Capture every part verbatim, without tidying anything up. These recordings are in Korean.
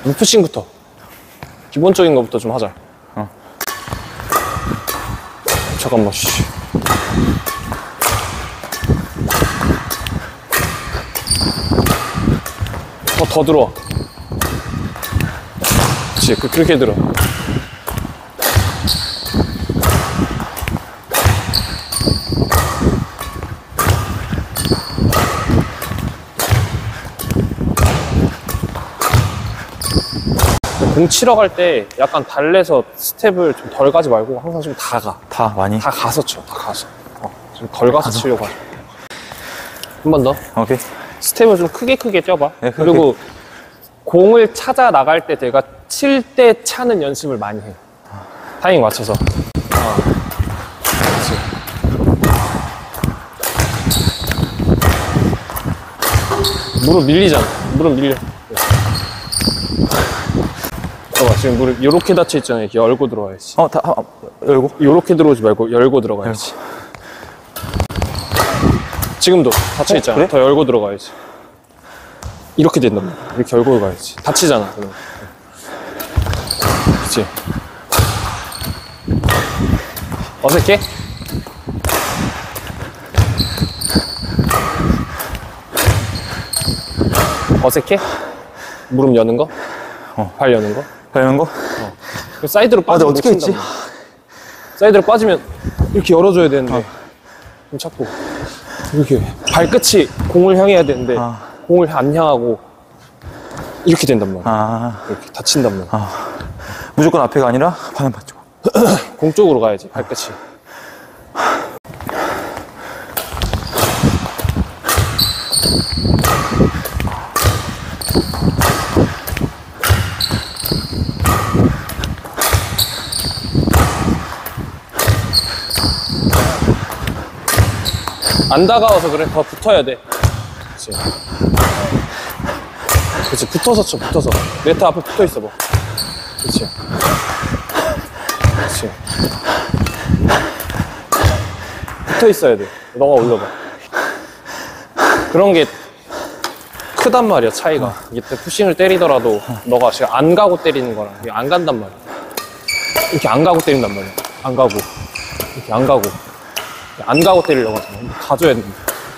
루프싱부터. 기본적인 것부터 좀 하자. 어. 잠깐만, 씨. 어, 더 들어와. 그치, 그, 그렇게 들어. 공 치러 갈 때 약간 달래서 스텝을 좀 덜 가지 말고 항상 좀 다 가. 다 많이? 다 가서 쳐, 다 가서. 어, 좀 덜 가서 가서. 치려고 하죠. 한 번 더. 오케이. 스텝을 좀 크게 크게 쪄봐. 네, 크게. 그리고 공을 찾아 나갈 때 내가 칠 때 차는 연습을 많이 해. 타이밍 맞춰서. 어. 그렇지. 무릎 밀리잖아. 무릎 밀려. 봐봐, 지금 무릎 이렇게 닫혀 있잖아. 이렇게 열고 들어가야지. 어, 다, 아, 열고? 이렇게 들어오지 말고 열고 들어가야지. 지금도 닫혀 있잖아. 어, 그래? 더 열고 들어가야지. 이렇게 된단 말이야. 이렇게 열고 들어가야지. 닫히잖아. 그러면. 그치? 어색해? 어색해? 무릎 여는 거? 어. 발 여는 거? 이런 거? 어. 사이드로 아, 빠지면 어떻게 못 했지? 친단 말이야. 사이드로 빠지면 이렇게 열어줘야 되는데 어. 좀 찾고 이렇게 발끝이 공을 향해야 되는데 아. 공을 안 향하고 이렇게 된단 말이야. 아, 이렇게 다친단 말이야. 아. 무조건 앞에가 아니라 반은 반쪽. 공 쪽으로 가야지, 발끝이. 안 다가와서 그래. 더 붙어야 돼. 그렇지. 그렇지. 붙어서 쳐. 붙어서. 네트 앞에 붙어 있어 봐. 그렇지. 그렇지. 붙어 있어야 돼. 너가 올려봐. 그런 게 크단 말이야, 차이가. 이게 푸싱을 때리더라도 너가 지금 안 가고 때리는 거랑 이게 안 간단 말이야. 이렇게 안 가고 때린단 말이야. 안 가고. 이렇게 안 가고. 안 가고 때리려고 하잖아. 가줘야 된다.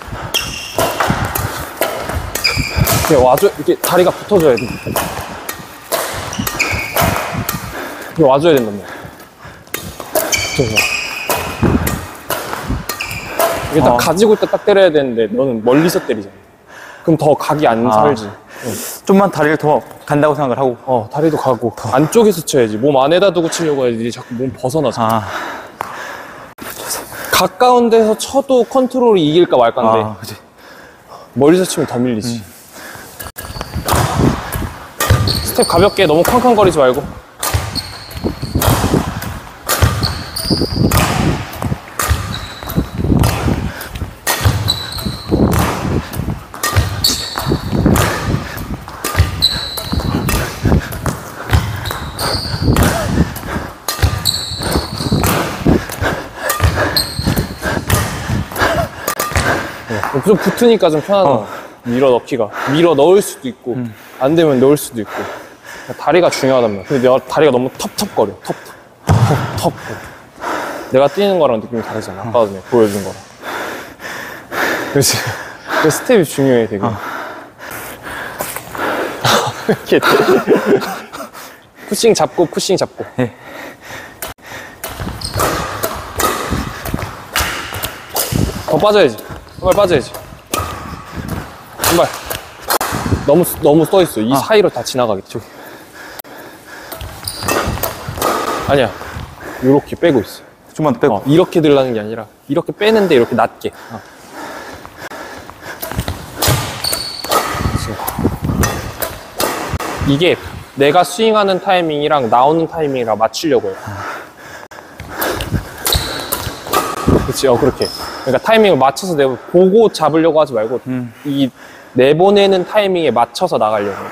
이렇게 와줘, 이렇게 다리가 붙어줘야 돼. 이렇게 와줘야 된단 말이야. 붙어서. 이게 딱 어. 가지고 있다 딱 때려야 되는데 너는 멀리서 때리잖아. 그럼 더 각이 안 아. 살지. 응. 좀만 다리를 더 간다고 생각을 하고. 어, 다리도 가고. 안쪽에서 쳐야지. 몸 안에다 두고 치려고 해야지. 자꾸 몸 벗어나잖아. 아, 가까운 데서 쳐도 컨트롤이 이길까 말까인데 아, 그치. 멀리서 치면 더 밀리지. 음. 스텝 가볍게 너무 쾅쾅거리지 말고. 좀 붙으니까 좀 편하잖아. 어. 밀어 넣기가. 밀어 넣을 수도 있고, 음. 안 되면 넣을 수도 있고. 다리가 중요하단 말이야. 근데 내가 다리가 너무 텁텁거려. 텁텁. 텁텁. 내가 뛰는 거랑 느낌이 다르잖아. 아까 전에 보여준 거랑. 그래서 그 스텝이 중요해, 되게. 어. 이렇게. 푸싱 잡고, 푸싱 잡고. 예. 더 빠져야지. 한 발 빠져야지. 한 발. 너무, 너무 써있어. 이 아. 사이로 다 지나가겠죠. 아니야. 요렇게 빼고 있어. 좀만 더 빼고. 어, 이렇게 들라는 게 아니라, 이렇게 빼는데 이렇게 낮게. 어. 이게 내가 스윙하는 타이밍이랑 나오는 타이밍이랑 맞추려고 해요. 그치, 어, 그렇게. 그러니까 타이밍을 맞춰서 내가 보고 잡으려고 하지 말고, 음. 이 내보내는 타이밍에 맞춰서 나가려고 해.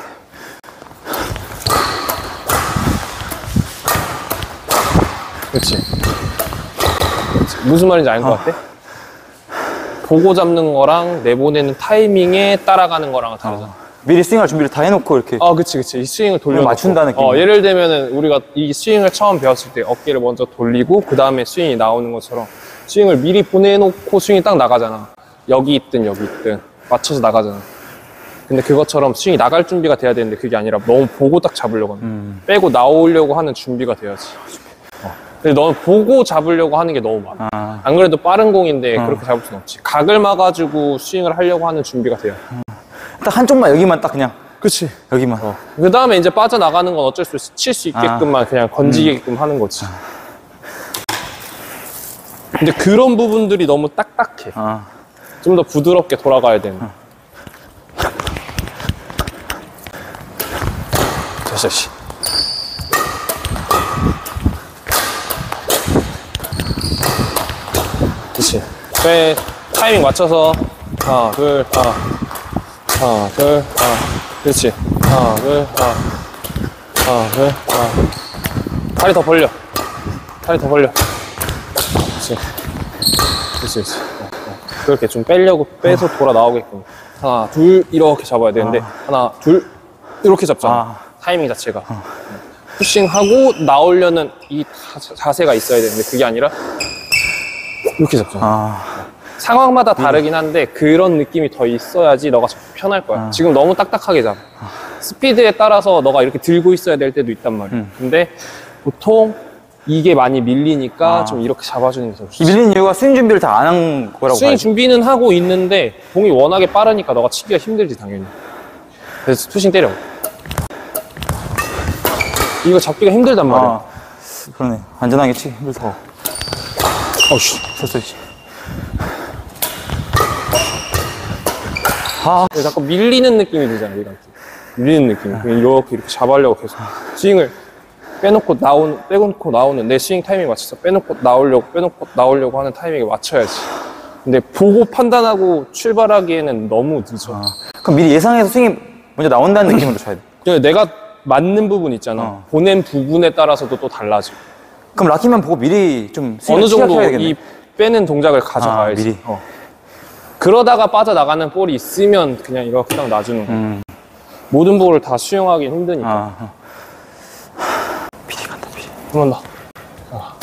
그치. 그치. 무슨 말인지 알 것 어. 같아? 보고 잡는 거랑 내보내는 타이밍에 따라가는 거랑은 다르잖아. 어. 미리 스윙할 준비를 다 해놓고 이렇게. 아, 그치, 그치. 이 스윙을 돌려 맞춘다는 느낌. 어, 예를 들면은 우리가 이 스윙을 처음 배웠을 때 어깨를 먼저 돌리고 그 다음에 스윙이 나오는 것처럼 스윙을 미리 보내놓고 스윙이 딱 나가잖아. 여기 있든 여기 있든 맞춰서 나가잖아. 근데 그것처럼 스윙이 나갈 준비가 돼야 되는데 그게 아니라 너무 보고 딱 잡으려고 하는 음. 빼고 나오려고 하는 준비가 돼야지. 어. 근데 너는 보고 잡으려고 하는 게 너무 많아. 아. 안 그래도 빠른 공인데 어. 그렇게 잡을 순 없지. 각을 막아주고 스윙을 하려고 하는 준비가 돼요. 딱 한쪽만 여기만 딱 그냥. 그치. 여기만. 어. 그 다음에 이제 빠져나가는 건 어쩔 수 없이 칠 수 있게끔만 아. 그냥 건지게끔 음. 하는 거지. 근데 그런 부분들이 너무 딱딱해. 아. 좀 더 부드럽게 돌아가야 되는. 어. 됐어, 씨. 그치. 빼, 타이밍 맞춰서. 하나, 둘, 하나. 하나, 둘, 하나. 그렇지. 하나, 둘, 하나. 하나, 둘, 하나. 다리 더 벌려. 다리 더 벌려. 그렇지. 그렇지, 그렇지. 어, 어. 그렇게 좀 빼려고, 빼서 돌아 나오게끔. 하나, 둘, 이렇게 잡아야 되는데, 아. 하나, 둘, 이렇게 잡잖아. 아. 타이밍 자체가. 어. 푸싱하고 나오려는 이 자, 자세가 있어야 되는데, 그게 아니라, 이렇게 잡잖아. 아. 상황마다 다르긴 한데 그런 느낌이 더 있어야지 너가 편할 거야. 아. 지금 너무 딱딱하게 잡아. 스피드에 따라서 너가 이렇게 들고 있어야 될 때도 있단 말이야. 음. 근데 보통 이게 많이 밀리니까 아. 좀 이렇게 잡아주는 게 더 이 좋지. 밀린 이유가 스윙 준비를 다 안 한 거라고 스윙 봐야지. 준비는 하고 있는데 공이 워낙에 빠르니까 너가 치기가 힘들지 당연히. 그래서 투싱 때려. 이거 잡기가 힘들단 말이야. 아. 그러네. 안전하게 치기 힘들다. 어우씨. 쳤어야지. 아. 자꾸 밀리는 느낌이 들잖아, 이렇게. 밀리는 느낌. 그냥 이렇게, 이렇게 잡아려고 계속. 스윙을 빼놓고 나오는, 빼놓고 나오는, 내 스윙 타이밍 맞춰서 빼놓고 나오려고, 빼놓고 나오려고 하는 타이밍에 맞춰야지. 근데 보고 판단하고 출발하기에는 너무 늦어. 아. 그럼 미리 예상해서 스윙이 먼저 나온다는 느낌으로 쳐야 돼. 그러니까 내가 맞는 부분 있잖아. 어. 보낸 부분에 따라서도 또 달라지고. 그럼 락키만 보고 미리 좀 어느 스윙을 정도 시작해야 되겠네. 이 빼는 동작을 가져가야지. 아, 미리. 어. 그러다가 빠져나가는 볼이 있으면 그냥 이거 그냥 놔주는 거야. 음. 모든 볼을 다 수용하기 힘드니까. 아. 어. 미리 간다, 미리. 한 번 더. 하나,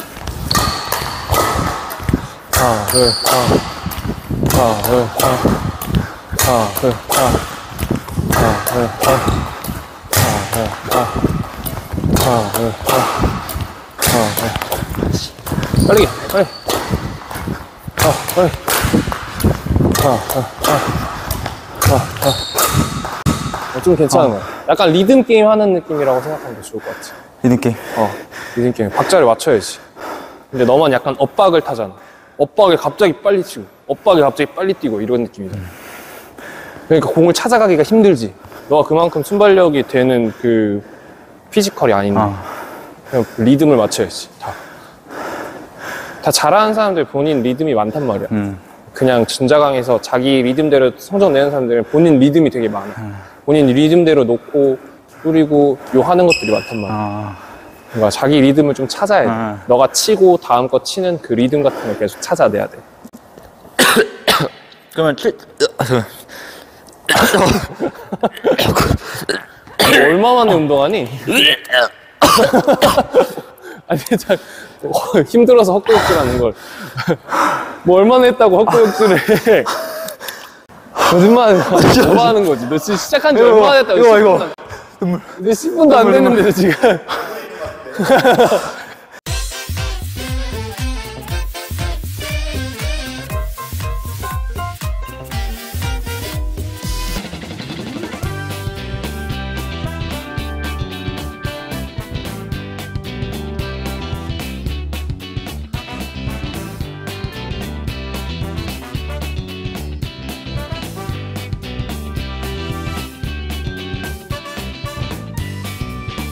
하나, 둘, 하나, 하나, 둘, 하나, 하나, 둘, 하나, 하나, 둘, 하나, 하나, 둘, 하나, 하나, 둘, 하나, 하나, 둘. 빨리, 빨리. 아, 빨리. 하나, 하나, 하나, 하나, 하나. 어, 좀 괜찮은 거야. 약간 리듬 게임 하는 느낌이라고 생각하면 더 좋을 것 같아. 리듬 게임. 어, 리듬 게임. 박자를 맞춰야지. 근데 너만 약간 엇박을 타잖아. 엇박을 갑자기 빨리 치고, 엇박을 갑자기 빨리 뛰고, 이런 느낌이잖아. 그러니까 공을 찾아가기가 힘들지. 너가 그만큼 순발력이 되는 그 피지컬이 아닌데. 아. 그냥 리듬을 맞춰야지. 다. 다 잘하는 사람들 본인 리듬이 많단 말이야. 음. 그냥 전자강에서 자기 리듬대로 성적 내는 사람들은 본인 리듬이 되게 많아. 음. 본인 리듬대로 놓고 뿌리고 요 하는 것들이 많단 말이야. 아. 그러니까 자기 리듬을 좀 찾아야 돼. 아. 너가 치고 다음 거 치는 그 리듬 같은 걸 계속 찾아내야 돼. 그러면 칠. 너 얼마 만에 운동하니? 아니, 참, 어, 힘들어서 헛구역질 하는 걸. 뭐 얼마나 했다고 헛구역질을 해. 거짓말 뭐 하는 거지. 너 지금 시작한 지 얼마나 했다고. 이거, 이거. 너 십 분도 안 됐는데, 너 지금.